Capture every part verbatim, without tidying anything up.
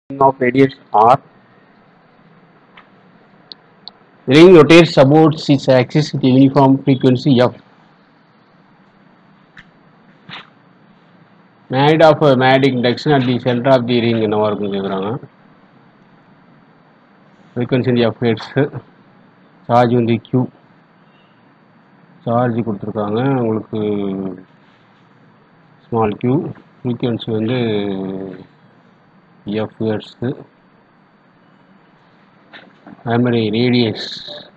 of radius r. The ring rotates about its axis with a uniform frequency f. Made of a magnetic induction at the center of the ring என்னவா இருக்கும் கேக்குறாங்க. Frequency of hertz. Charge வந்து q. Charge கொடுத்திருக்காங்க உங்களுக்கு small q. Frequency வந்து f hertz. அதே மாதிரி radius,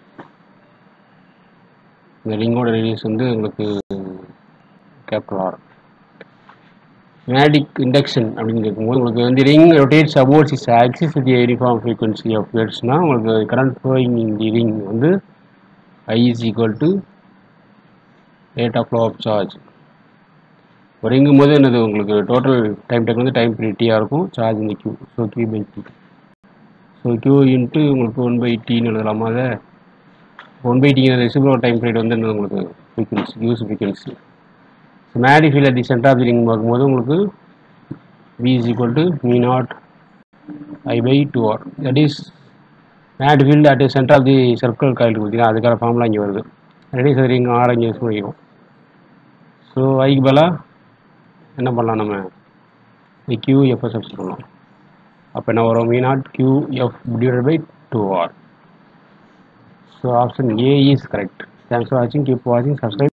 இந்த ரிங்கோட ரேடியஸ் வந்து உங்களுக்கு கேபிட்டல் ஆர். மேக்னெட்டிக் இண்டக்ஷன் அப்படின்னு கேட்கும்போது உங்களுக்கு வந்து ring rotates about its axis with uniform frequency of ஹெர்ட்ஸ்னா உங்களுக்கு current flowing in the ring வந்து I is equal to rate of flow of charge. ரிங்கும் போது என்னது உங்களுக்கு டோட்டல் டைம் டேக் வந்து டைம் பீரியட் டியாக இருக்கும், சார்ஜ் இந்த q. So q by T. So q into உங்களுக்கு ஒன் பை டின்னு எழுதலாமா? அதை ஒன் பை டிங்கிற ரெசிபிள் டைம் பீரியட் வந்து என்ன உங்களுக்கு frequency, use frequency. So magnetic field at the centre of the ring பார்க்கும்போது உங்களுக்கு V is equal to mu naught I by two R. That is magnetic field at the center of the circle coil கொடுத்தீங்கன்னா அதுக்கான formula இங்கே வருது. Radius of ring R இங்கே use பண்ணிக்கிறோம். So ஐக்கு பதிலாக என்ன பண்ணலாம், நம்ம q f சப்ஸ்டிட் பண்ணலாம். அப்போ என்ன வரும், mu naught q f divided by two R. So option A is correct. Thanks for watching. Keep watching. Subscribe.